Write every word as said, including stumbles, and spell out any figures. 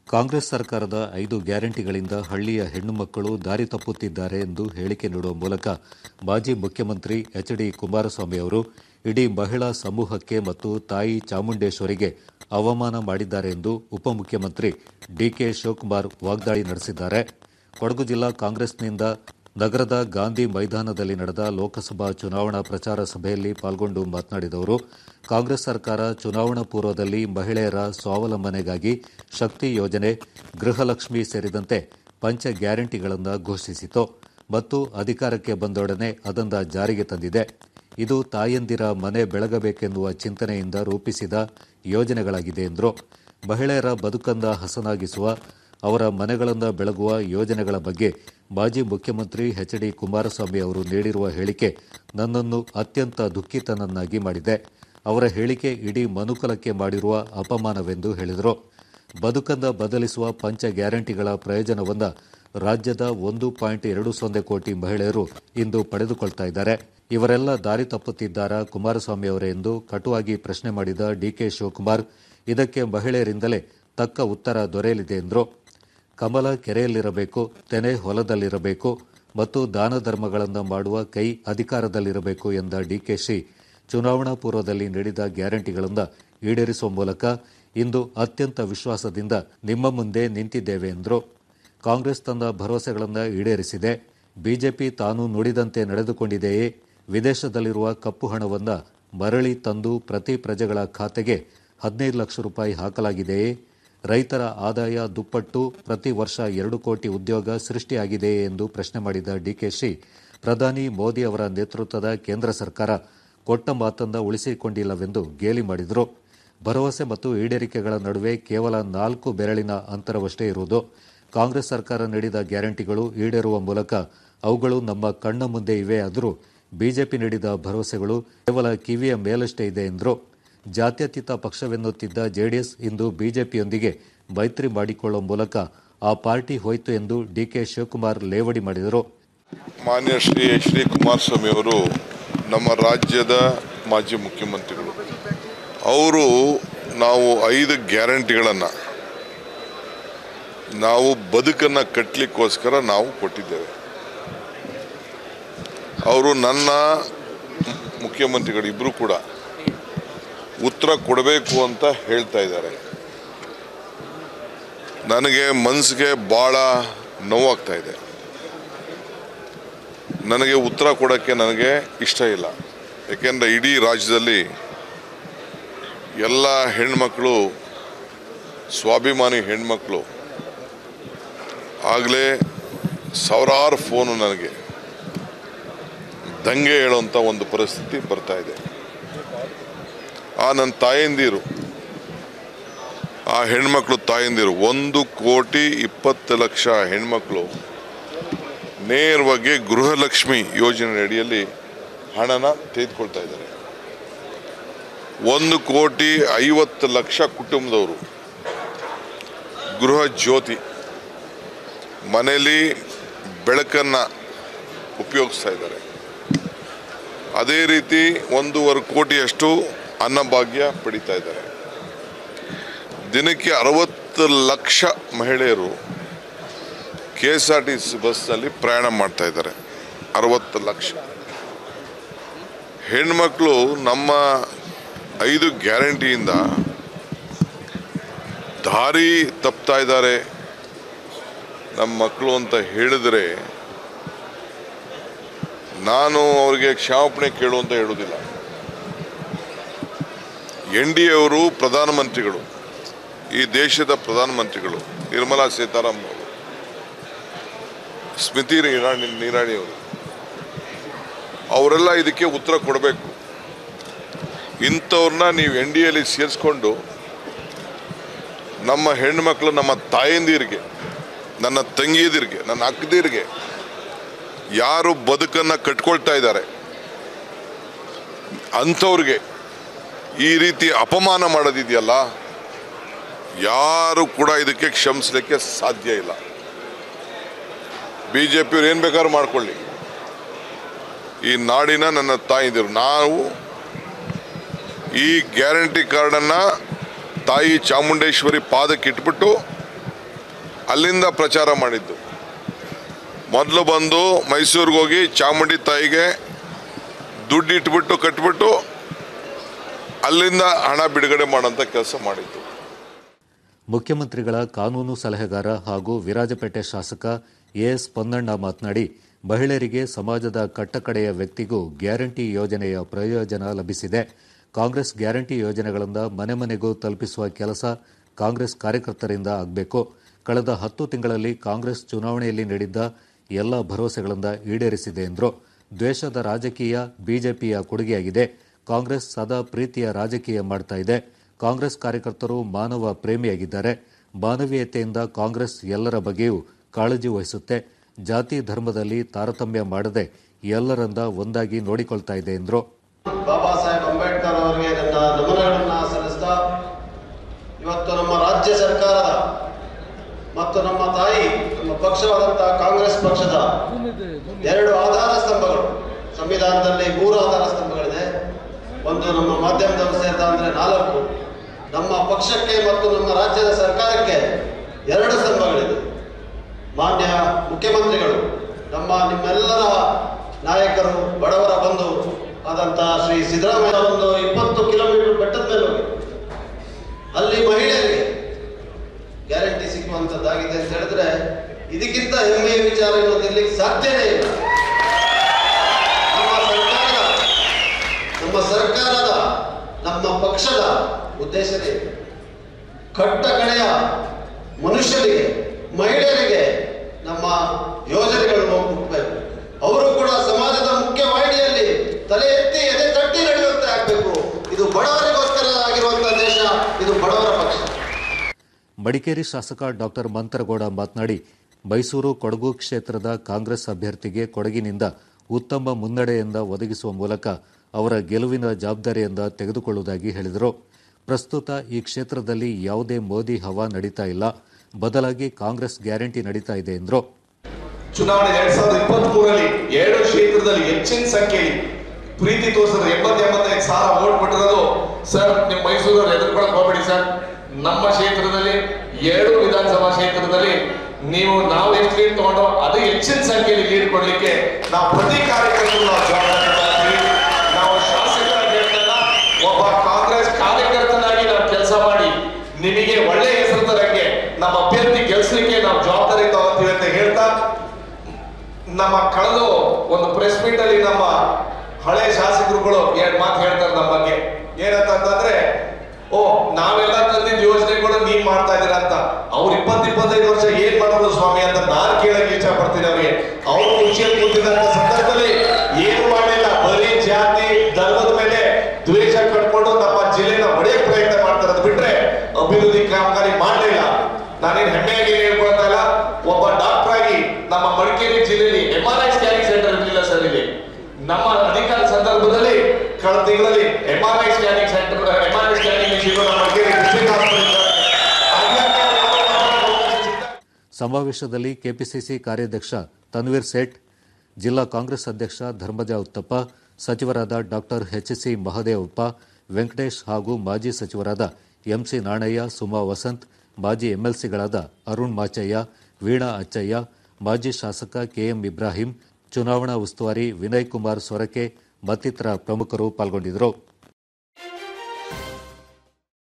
ಕಾಂಗ್ರೆಸ್ ಸರ್ಕಾರದ ಐದು ಗ್ಯಾರಂಟಿಗಳಿಂದ ಹಳ್ಳಿಯ ಹೆಣ್ಣು ಮಕ್ಕಳು ದಾರಿ ತಪ್ಪುತ್ತಿದ್ದಾರೆ ಎಂದು ಹೇಳಿಕೆ ನೀಡುವ ಮೂಲಕ ಮಾಜಿ ಮುಖ್ಯಮಂತ್ರಿ ಎಚ್ ಡಿ ಕುಮಾರಸ್ವಾಮಿ ಅವರು ಇಡೀ ಮಹಿಳಾ ಸಮೂಹಕ್ಕೆ ಮತ್ತು ತಾಯಿ ಚಾಮುಂಡೇಶ್ವರಿಗೆ ಅವಮಾನ ಮಾಡಿದ್ದಾರೆ ಎಂದು ಉಪಮುಖ್ಯಮಂತ್ರಿ ಡಿಕೆ ಶಿವಕುಮಾರ್ ವಾಗ್ದಾಳಿ ನಡೆಸಿದ್ದಾರೆ. ಕೊಡಗು ಜಿಲ್ಲಾ ಕಾಂಗ್ರೆಸ್ನಿಂದ ನಗರದ ಗಾಂಧಿ ಮೈದಾನದಲ್ಲಿ ನಡೆದ ಲೋಕಸಭಾ ಚುನಾವಣಾ ಪ್ರಚಾರ ಸಭೆಯಲ್ಲಿ ಪಾಲ್ಗೊಂಡು ಮಾತನಾಡಿದ ಅವರು, ಕಾಂಗ್ರೆಸ್ ಸರ್ಕಾರ ಚುನಾವಣಾ ಪೂರ್ವದಲ್ಲಿ ಮಹಿಳೆಯರ ಸ್ವಾವಲಂಬನೆಗಾಗಿ ಶಕ್ತಿ ಯೋಜನೆ, ಗೃಹಲಕ್ಷ್ಮಿ ಸೇರಿದಂತೆ ಪಂಚ ಗ್ಯಾರಂಟಿಗಳನ್ನು ಘೋಷಿಸಿತು ಮತ್ತು ಅಧಿಕಾರಕ್ಕೆ ಬಂದೊಡನೆ ಅದನ್ನು ಜಾರಿಗೆ ತಂದಿದೆ. ಇದು ತಾಯಂದಿರ ಮನೆ ಬೆಳಗಬೇಕೆನ್ನುವ ಚಿಂತನೆಯಿಂದ ರೂಪಿಸಿದ ಯೋಜನೆಗಳಾಗಿದೆ ಎಂದರು. ಮಹಿಳೆಯರ ಬದುಕನ್ನು ಹಸನಾಗಿಸುವ, ಅವರ ಮನೆಗಳನ್ನು ಬೆಳಗುವ ಯೋಜನೆಗಳ ಬಗ್ಗೆ ಮಾಜಿ ಮುಖ್ಯಮಂತ್ರಿ ಎಚ್ ಡಿ ಕುಮಾರಸ್ವಾಮಿ ಅವರು ನೀಡಿರುವ ಹೇಳಿಕೆ ನನ್ನನ್ನು ಅತ್ಯಂತ ದುಃಖಿತನನ್ನಾಗಿ ಮಾಡಿದೆ. ಅವರ ಹೇಳಿಕೆ ಇಡೀ ಮನುಕುಲಕ್ಕೆ ಮಾಡಿರುವ ಅಪಮಾನವೆಂದು ಹೇಳಿದರು. ಬದುಕನ್ನು ಬದಲಿಸುವ ಪಂಚ ಗ್ಯಾರಂಟಿಗಳ ಪ್ರಯೋಜನವನ್ನು ರಾಜ್ಯದ ಒಂದು ಪಾಯಿಂಟ್ ಎರಡು ಸೊನ್ನೆ ಕೋಟಿ ಮಹಿಳೆಯರು ಇಂದು ಪಡೆದುಕೊಳ್ತಾ ಇದ್ದಾರೆ. ಇವರೆಲ್ಲ ದಾರಿ ತಪ್ಪುತ್ತಿದ್ದಾರಾ ಕುಮಾರಸ್ವಾಮಿ ಅವರೇ ಎಂದು ಕಟುವಾಗಿ ಪ್ರಶ್ನೆ ಮಾಡಿದ ಡಿಕೆ ಶಿವಕುಮಾರ್, ಇದಕ್ಕೆ ಮಹಿಳೆಯರಿಂದಲೇ ತಕ್ಕ ಉತ್ತರ ದೊರೆಯಲಿದೆ ಎಂದರು. ಕಮಲ ಕೆರೆಯಲ್ಲಿರಬೇಕು, ತೆನೆ ಹೊಲದಲ್ಲಿರಬೇಕು ಮತ್ತು ದಾನ ಧರ್ಮಗಳನ್ನು ಮಾಡುವ ಕೈ ಅಧಿಕಾರದಲ್ಲಿರಬೇಕು ಎಂದ ಡಿಕೆಶಿ, ಚುನಾವಣಾ ಪೂರ್ವದಲ್ಲಿ ನೀಡಿದ ಗ್ಯಾರಂಟಿಗಳನ್ನು ಈಡೇರಿಸುವ ಮೂಲಕ ಇಂದು ಅತ್ಯಂತ ವಿಶ್ವಾಸದಿಂದ ನಿಮ್ಮ ಮುಂದೆ ನಿಂತಿದ್ದೇವೆ ಎಂದರು. ಕಾಂಗ್ರೆಸ್ ತನ್ನ ಭರವಸೆಗಳನ್ನು ಈಡೇರಿಸಿದೆ. ಬಿಜೆಪಿ ತಾನು ನುಡಿದಂತೆ ನಡೆದುಕೊಂಡಿದೆಯೇ? ವಿದೇಶದಲ್ಲಿರುವ ಕಪ್ಪು ಹಣವನ್ನು ಮರಳಿ ತಂದು ಪ್ರತಿ ಪ್ರಜೆಗಳ ಖಾತೆಗೆ ಹದಿನೈದು ಲಕ್ಷ ರೂಪಾಯಿ ಹಾಕಲಾಗಿದೆಯೇ? ರೈತರ ಆದಾಯ ದುಪ್ಪಟ್ಟು, ಪ್ರತಿ ವರ್ಷ ಎರಡು ಕೋಟಿ ಉದ್ಯೋಗ ಸೃಷ್ಟಿಯಾಗಿದೆಯೇ ಎಂದು ಪ್ರಶ್ನೆ ಮಾಡಿದ ಡಿಕೆಶಿ, ಪ್ರಧಾನಿ ಮೋದಿ ಅವರ ನೇತೃತ್ವದ ಕೇಂದ್ರ ಸರ್ಕಾರ ಕೊಟ್ಟ ಮಾತನ್ನು ಉಳಿಸಿಕೊಂಡಿಲ್ಲವೆಂದು ಗೇಲಿ ಮಾಡಿದರು. ಭರವಸೆ ಮತ್ತು ಈಡೇರಿಕೆಗಳ ನಡುವೆ ಕೇವಲ ನಾಲ್ಕು ಬೆರಳಿನ ಅಂತರವಷ್ಟೇ ಇರುವುದು. ಕಾಂಗ್ರೆಸ್ ಸರ್ಕಾರ ನೀಡಿದ ಗ್ಯಾರಂಟಿಗಳು ಈಡೇರುವ ಮೂಲಕ ಅವುಗಳು ನಮ್ಮ ಕಣ್ಣ ಮುಂದೆ ಇವೆಯಾದರೂ ಬಿಜೆಪಿ ನೀಡಿದ ಭರವಸೆಗಳು ಕೇವಲ ಕಿವಿಯ ಮೇಲಷ್ಟೇ ಇದೆ ಎಂದರು. ಜಾತ್ಯತೀತ ಪಕ್ಷವೆನ್ನುತ್ತಿದ್ದ ಜೆಡಿಎಸ್ ಇಂದು ಬಿಜೆಪಿಯೊಂದಿಗೆ ಮೈತ್ರಿ ಮಾಡಿಕೊಳ್ಳುವ ಮೂಲಕ ಆ ಪಾರ್ಟಿ ಹೋಯಿತು ಎಂದು ಡಿಕೆ ಶಿವಕುಮಾರ್ ಲೇವಡಿ ಮಾಡಿದರು. ಮಾನ್ಯ ಶ್ರೀ ಎಚ್ ಡಿ ಕುಮಾರಸ್ವಾಮಿ ಅವರು ನಮ್ಮ ರಾಜ್ಯದ ಮಾಜಿ ಮುಖ್ಯಮಂತ್ರಿಗಳು. ಅವರು ನಾವು ಐದು ಗ್ಯಾರಂಟಿಗಳನ್ನು ನಾವು ಬದುಕನ್ನು ಕಟ್ಟಲಿಕ್ಕೋಸ್ಕರ ನಾವು ಕೊಟ್ಟಿದ್ದೇವೆ. ಅವರು ನನ್ನ ಮುಖ್ಯಮಂತ್ರಿಗಳು ಇಬ್ಬರು ಕೂಡ ಉತ್ತರ ಕೊಡಬೇಕು ಅಂತ ಹೇಳ್ತಾ ಇದ್ದಾರೆ. ನನಗೆ ಮನಸ್ಸಿಗೆ ಭಾಳ ನೋವಾಗ್ತಾ ಇದೆ. ನನಗೆ ಉತ್ತರ ಕೊಡೋಕ್ಕೆ ನನಗೆ ಇಷ್ಟ ಇಲ್ಲ. ಏಕೆಂದರೆ ಇಡೀ ರಾಜ್ಯದಲ್ಲಿ ಎಲ್ಲ ಹೆಣ್ಮಕ್ಳು, ಸ್ವಾಭಿಮಾನಿ ಹೆಣ್ಮಕ್ಳು ಆಗಲೇ ಸಾವಿರಾರು ಫೋನು ನನಗೆ ದಂಗೆ ಹೇಳುವಂಥ ಒಂದು ಪರಿಸ್ಥಿತಿ ಬರ್ತಾ ಇದೆ. ಆ ನನ್ನ ತಾಯಂದಿರು, ಆ ಹೆಣ್ಮಕ್ಳು ತಾಯಂದಿರು ಒಂದು ಕೋಟಿ ಇಪ್ಪತ್ತು ಲಕ್ಷ ಹೆಣ್ಮಕ್ಳು ನೇರವಾಗಿ ಗೃಹಲಕ್ಷ್ಮಿ ಯೋಜನೆ ಅಡಿಯಲ್ಲಿ ಹಣನ ತೆಗೆದುಕೊಳ್ತಾ ಇದ್ದಾರೆ. ಒಂದು ಕೋಟಿ ಐವತ್ತು ಲಕ್ಷ ಕುಟುಂಬದವರು ಗೃಹ ಜ್ಯೋತಿ ಮನೆಯಲ್ಲಿ ಬೆಳಕನ್ನು ಉಪಯೋಗಿಸ್ತಾ ಇದ್ದಾರೆ. ಅದೇ ರೀತಿ ಒಂದೂವರೆ ಕೋಟಿಯಷ್ಟು ಅನ್ನಭಾಗ್ಯ ಪಡಿತಾ ಇದ್ದಾರೆ. ದಿನಕ್ಕೆ ಅರವತ್ತು ಲಕ್ಷ ಮಹಿಳೆಯರು K S R T C ಬಸ್ನಲ್ಲಿ ಪ್ರಯಾಣ ಮಾಡ್ತಾ ಇದ್ದಾರೆ. ಅರವತ್ತು ಲಕ್ಷ ಹೆಣ್ಮಕ್ಳು ನಮ್ಮ ಐದು ಗ್ಯಾರಂಟಿಯಿಂದ ದಾರಿ ತಪ್ತಾ ಇದ್ದಾರೆ ನಮ್ಮ ಮಕ್ಕಳು ಅಂತ ಹೇಳಿದರೆ ನಾನು ಅವರಿಗೆ ಕ್ಷಮಾಪಣೆ ಕೇಳುವಂತ ಹೇಳುವುದಿಲ್ಲ. ಎನ್ ಡಿ ಅವರು ಪ್ರಧಾನಮಂತ್ರಿಗಳು, ಈ ದೇಶದ ಪ್ರಧಾನಮಂತ್ರಿಗಳು, ನಿರ್ಮಲಾ ಸೀತಾರಾಮನ್ ಅವರು, ಸ್ಮೃತಿ ಇರಾನಿ ಇರಾನಿ ಅವರು, ಅವರೆಲ್ಲ ಇದಕ್ಕೆ ಉತ್ತರ ಕೊಡಬೇಕು. ಇಂಥವ್ರನ್ನ ನೀವು ಎನ್ ಡಿ ಎಲ್ಲಿ ಸೇರಿಸ್ಕೊಂಡು ನಮ್ಮ ಹೆಣ್ಣುಮಕ್ಕಳು, ನಮ್ಮ ತಾಯಂದಿರಿಗೆ, ನನ್ನ ತಂಗಿಯದಿರಿಗೆ, ನನ್ನ ಅಕ್ಕದಿರಿಗೆ ಯಾರು ಬದುಕನ್ನು ಕಟ್ಕೊಳ್ತಾ ಇದ್ದಾರೆ ಅಂಥವ್ರಿಗೆ ಈ ರೀತಿ ಅಪಮಾನ ಮಾಡೋದಿದೆಯಲ್ಲ, ಯಾರು ಕೂಡ ಇದಕ್ಕೆ ಕ್ಷಮಿಸಲಿಕ್ಕೆ ಸಾಧ್ಯ ಇಲ್ಲ. ಬಿ ಜೆ ಪಿಯವ್ರು ಏನು ಬೇಕಾದ್ರೂ ಮಾಡ್ಕೊಳ್ಳಿ, ಈ ನಾಡಿನ ನನ್ನ ತಾಯಿದಿರು, ನಾವು ಈ ಗ್ಯಾರಂಟಿ ಕಾರ್ಡನ್ನು ತಾಯಿ ಚಾಮುಂಡೇಶ್ವರಿ ಪಾದಕ್ಕೆ ಇಟ್ಬಿಟ್ಟು ಅಲ್ಲಿಂದ ಪ್ರಚಾರ ಮಾಡಿದ್ದು. ಮೊದಲು ಬಂದು ಮೈಸೂರಿಗೆ ಹೋಗಿ ಚಾಮುಂಡಿ ತಾಯಿಗೆ ದುಡ್ಡು ಇಟ್ಬಿಟ್ಟು ಕಟ್ಬಿಟ್ಟು ಅಲ್ಲಿಂದ ಹಣ ಬಿಡುಗಡೆ ಮಾಡೋಂಥ ಕೆಲಸ ಮಾಡಿದ್ದು. ಮುಖ್ಯಮಂತ್ರಿಗಳ ಕಾನೂನು ಸಲಹೆಗಾರ ಹಾಗೂ ವಿರಾಜಪೇಟೆ ಶಾಸಕ ಎಎಸ್ ಪೊನ್ನಣ್ಣ ಮಾತನಾಡಿ, ಮಹಿಳೆಯರಿಗೆ ಸಮಾಜದ ಕಟ್ಟಕಡೆಯ ವ್ಯಕ್ತಿಗೂ ಗ್ಯಾರಂಟಿ ಯೋಜನೆಯ ಪ್ರಯೋಜನ ಲಭಿಸಿದೆ. ಕಾಂಗ್ರೆಸ್ ಗ್ಯಾರಂಟಿ ಯೋಜನೆಗಳಿಂದ ಮನೆ ಮನೆಗೂ ತಲುಪಿಸುವ ಕೆಲಸ ಕಾಂಗ್ರೆಸ್ ಕಾರ್ಯಕರ್ತರಿಂದ ಆಗಬೇಕು. ಕಳೆದ ಹತ್ತು ತಿಂಗಳಲ್ಲಿ ಕಾಂಗ್ರೆಸ್ ಚುನಾವಣೆಯಲ್ಲಿ ನೀಡಿದ್ದ ಎಲ್ಲ ಭರವಸೆಗಳಿಂದ ಈಡೇರಿಸಿದೆ ಎಂದರು. ದ್ವೇಷದ ರಾಜಕೀಯ ಬಿಜೆಪಿಯ ಕೊಡುಗೆಯಾಗಿದೆ. ಕಾಂಗ್ರೆಸ್ ಸದಾ ಪ್ರೀತಿಯ ರಾಜಕೀಯ ಮಾಡ್ತಾ ಇದೆ. ಕಾಂಗ್ರೆಸ್ ಕಾರ್ಯಕರ್ತರು ಮಾನವ ಪ್ರೇಮಿಯಾಗಿದ್ದಾರೆ. ಮಾನವೀಯತೆಯಿಂದ ಕಾಂಗ್ರೆಸ್ ಎಲ್ಲರ ಬಗ್ಗೆಯೂ ಕಾಳಜಿ ವಹಿಸುತ್ತೆ. ಜಾತಿ ಧರ್ಮದಲ್ಲಿ ತಾರತಮ್ಯ ಮಾಡದೆ ಎಲ್ಲರಿಂದ ಒಂದಾಗಿ ನೋಡಿಕೊಳ್ತಾ ಇದೆ ಎಂದರು. ಬಾಬಾ ಸಾಹೇಬ್ ಅಂಬೇಡ್ಕರ್ ಅವರಿಗೆ ನನ್ನ ನಮನಗಳನ್ನ ಸಲ್ಲಿಸ್ತಾ, ಇವತ್ತು ನಮ್ಮ ರಾಜ್ಯ ಸರ್ಕಾರದ ಮತ್ತು ನಮ್ಮ ತಾಯಿ ನಮ್ಮ ಪಕ್ಷವಾದಂತಹ ಕಾಂಗ್ರೆಸ್ ಪಕ್ಷದ ಎರಡು ಆಧಾರ ಸ್ತಂಭಗಳು, ಸಂವಿಧಾನದಲ್ಲಿ ಮೂರು ಆಧಾರ ಸ್ತಂಭಗಳಿದೆ. ಒಂದು ನಮ್ಮ ಮಾಧ್ಯಮದವರು ಸೇರಿದ ಅಂದ್ರೆ ನಾಲ್ಕು, ನಮ್ಮ ಪಕ್ಷಕ್ಕೆ ಮತ್ತು ನಮ್ಮ ರಾಜ್ಯದ ಸರ್ಕಾರಕ್ಕೆ ಎರಡು ಸ್ತಂಭಗಳಿದೆ. ಮಾನ್ಯ ಮುಖ್ಯಮಂತ್ರಿಗಳು, ನಮ್ಮ ನಿಮ್ಮೆಲ್ಲರ ನಾಯಕರು, ಬಡವರ ಬಂಧು ಆದಂತಹ ಶ್ರೀ ಸಿದ್ದರಾಮಯ್ಯ ಒಂದು ಇಪ್ಪತ್ತು ಕಿಲೋಮೀಟರ್ ಬೆಟ್ಟದ ಮೇಲೆ ಹೋಗಿ ಅಲ್ಲಿ ಮಹಿಳೆಯರಿಗೆ ಗ್ಯಾರಂಟಿ ಸಿಕ್ಕುವಂಥದ್ದಾಗಿದೆ ಅಂತ ಹೇಳಿದ್ರೆ ಇದಕ್ಕಿಂತ ಹೆಮ್ಮೆಯ ವಿಚಾರ ಇರೋದಿರ್ಲಿಕ್ಕೆ ಸಾಧ್ಯನೇ ಇಲ್ಲ. ನಮ್ಮ ಸರ್ಕಾರದ ನಮ್ಮ ಸರ್ಕಾರದ ನಮ್ಮ ಪಕ್ಷದ ಉದ್ದೇಶನೇ ಕಟ್ಟ ಕಡೆಯ ಮನುಷ್ಯರಿಗೆ, ಮಹಿಳೆಯರಿಗೆ ನಮ್ಮ ಯೋಜನೆಗಳು ಮುಟ್ಟಬೇಕು. ಅವರು ಕೂಡ ಸಮಾಜದ ಮುಖ್ಯ ವಾಹಿನಿಯಲ್ಲಿ ತಲೆ ಎತ್ತಿ ಎದೆ ತಟ್ಟಿ ನಡೆಯುವಂತೆ ಆಗಬೇಕು. ಇದು ಬಡವರಿಗೋಸ್ಕರ ಆಗಿರುವಂತಹ ದೇಶ, ಇದು ಬಡವರ ಪಕ್ಷ. ಮಡಿಕೇರಿ ಶಾಸಕ ಡಾಕ್ಟರ್ ಮಂತರಗೌಡ ಮಾತನಾಡಿ, ಮೈಸೂರು ಕೊಡಗು ಕ್ಷೇತ್ರದ ಕಾಂಗ್ರೆಸ್ ಅಭ್ಯರ್ಥಿಗೆ ಕೊಡಗಿನಿಂದ ಉತ್ತಮ ಮುನ್ನಡೆಯಿಂದ ಒದಗಿಸುವ ಮೂಲಕ ಅವರ ಗೆಲುವಿನ ಜವಾಬ್ದಾರಿಯಿಂದ ತೆಗೆದುಕೊಳ್ಳುವುದಾಗಿ ಹೇಳಿದರು. ಪ್ರಸ್ತುತ ಈ ಕ್ಷೇತ್ರದಲ್ಲಿ ಯಾವುದೇ ಮೋದಿ ಹವಾ ನಡೀತಾ ಇಲ್ಲ, ಬದಲಾಗಿ ಕಾಂಗ್ರೆಸ್ ಗ್ಯಾರಂಟಿ ನಡೀತಾ ಇದೆ ಎಂದರು. ಚುನಾವಣೆ ಎರಡ್ ಸಾವಿರದ ಇಪ್ಪತ್ತ್ ಮೂರರಲ್ಲಿ ಎರಡು ಕ್ಷೇತ್ರದಲ್ಲಿ ಹೆಚ್ಚಿನ ಸಂಖ್ಯೆಯಲ್ಲಿ ಪ್ರೀತಿ ತೋರಿಸಿದ್ರೆ ಎಂಬತ್ ಎಂಬತ್ತೈದು ಸಾವಿರ ವೋಟ್ ಕೊಟ್ಟಿರೋದು. ಸರ್, ನಿಮ್ಮ ಮೈಸೂರವ್ರು ಎದುರ್ಕೊಳಕ್ ಹೋಗ್ಬೇಡಿ ಸರ್. ನಮ್ಮ ಕ್ಷೇತ್ರದಲ್ಲಿ ಎರಡು ವಿಧಾನಸಭಾ ಕ್ಷೇತ್ರದಲ್ಲಿ ನೀವು ನಾವು ಎಷ್ಟು ಲೀಡ್ ತಗೊಂಡೋ ಅದು ಹೆಚ್ಚಿನ ಸಂಖ್ಯೆಯಲ್ಲಿ ಲೀಡ್ ಕೊಡ್ಲಿಕ್ಕೆ ನಾವು ಪ್ರತಿ ಕಾರ್ಯಕರ್ತರು ನಾವು ಜವಾಬ್ದಾರಿ ತಗೊಳ್ತೀವಿ. ನಾವು ಶಾಸಕರಾಗಿ ಹೇಳ್ತಲ್ಲ, ಒಬ್ಬ ಕಾಂಗ್ರೆಸ್ ಕಾರ್ಯಕರ್ತನಾಗಿ ನಾವು ಕೆಲಸ ಮಾಡಿ ನಿಮಗೆ ಒಳ್ಳೆ ಹೆಸರು ತರಕ್ಕೆ ನಮ್ಮ ಅಭ್ಯರ್ಥಿ ಗೆಲ್ಸಲಿಕ್ಕೆ ನಾವು ಜವಾಬ್ದಾರಿ ತಗೋತೀವಿ ಅಂತ ಹೇಳ್ತಾ, ನಮ್ಮ ಕಳೆದ ಒಂದು ಪ್ರೆಸ್ ಮೀಟ್ ಅಲ್ಲಿ ನಮ್ಮ ಹಳೆ ಶಾಸಕರುಗಳು ಎರಡು ಮಾತು ಹೇಳ್ತಾರೆ ನಮ್ಮ ಬಗ್ಗೆ. ಏನಂತಂದ್ರೆ, ಓ ನಾವೆಲ್ಲ ತಂದಿದ್ದ ಯೋಜನೆಗಳು ನೀವ್ ಮಾಡ್ತಾ ಇದೀರ ಅಂತ. ಅವ್ರು ಇಪ್ಪತ್ ಇಪ್ಪತ್ತೈದು ವರ್ಷ ಏನ್ ಮಾಡೋದು ಸ್ವಾಮಿ ಅಂತ ನಾನು ಕೇಳಕ್ಕೆ ಇಷ್ಟ ಪಡ್ತೀನಿ ಅವ್ರಿಗೆ. ಅವ್ರು ಖುಷಿಯಲ್ಲಿ ಕೂತಿದ್ದಂತ ಸಂದರ್ಭದಲ್ಲಿ ಏನು ಮಾಡಿಲ್ಲ, ಬರೀ ಜಾತಿ ಧರ್ಮದ ಮೇಲೆ ದ್ವೇಷ ಕಟ್ಕೊಂಡು ನಮ್ಮ ಜಿಲ್ಲೆನ ಒಡೆಯ ಪ್ರಯತ್ನ ಮಾಡ್ತಾರೆ. ಅದು ಬಿಟ್ರೆ ಅಭಿವೃದ್ಧಿ ಕಾಮಗಾರಿ ಮಾಡಲಿಲ್ಲ. ನಾನೇನು ಹೆಮ್ಮೆಯಾಗಿ ಹೇಳ್ಕೊಳ್ತಾ ಇಲ್ಲ. ಒಬ್ಬ ಡಾಕ್ಟರ್ ಆಗಿ ನಮ್ಮ ಮಡಿಕೇರಿ ಜಿಲ್ಲೆಯಲ್ಲಿ M R I scanning centre ಇರಲಿಲ್ಲ ಸರ್. ಇಲ್ಲಿ ನಮ್ಮ ಅಧಿಕಾರ ಸಂದರ್ಭದಲ್ಲಿ ಕಳೆದ ತಿಂಗಳಲ್ಲಿ M R I scanning centre M R I scanning machine ನಮ್ಮ ಮಡಿಕೇರಿ ಡಿಸ್ಟ್ರಿಕ್ಟ್ ಹಾಸ್ಪಿಟಲ್. ಸಮಾವೇಶದಲ್ಲಿ ಕೆಪಿಸಿಸಿ ಕಾರ್ಯಾಧ್ಯಕ್ಷ ತನ್ವೀರ್ ಸೇಠ್, ಜಿಲ್ಲಾ ಕಾಂಗ್ರೆಸ್ ಅಧ್ಯಕ್ಷ ಧರ್ಮಜ ಉತ್ತಪ್ಪ, ಸಚಿವರಾದ doctor H C Mahadevappa, Venkatesh ಹಾಗೂ ಮಾಜಿ ಸಚಿವರಾದ ಎಂಸಿ ನಾಣಯ್ಯ, ಸುಮಾ ವಸಂತ್, ಮಾಜಿ ಎಂಎಲ್ಸಿಗಳಾದ ಅರುಣ್ ಮಾಚಯ್ಯ, ವೀಣಾ ಅಚ್ಚಯ್ಯ, ಮಾಜಿ ಶಾಸಕ ಕೆಎಂ ಇಬ್ರಾಹಿಂ, ಚುನಾವಣಾ ಉಸ್ತುವಾರಿ ವಿನಯ್ ಕುಮಾರ್ ಸೊರಕೆ ಮತ್ತಿತರ ಪ್ರಮುಖರು ಪಾಲ್ಗೊಂಡಿದ್ದರು.